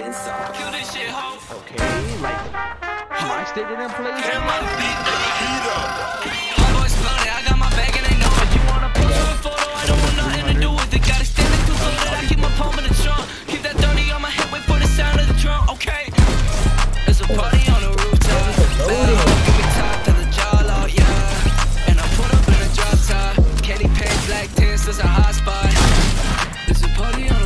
Kill this shit, ho. Okay, like my state didn't play. Boys flooded, I got my bag and they know it. You wanna post for a photo? I don't want nothing to do with it. Got it standing too floated. I keep my palm in the trunk. Keep that 30 on my hip, wait for the sound of the drum. Okay, there's a party on the rooftop. Give me top to the jaw out, yeah. And I put up in a drop top. Candy paint, black tints, there's a hot spot. There's a party on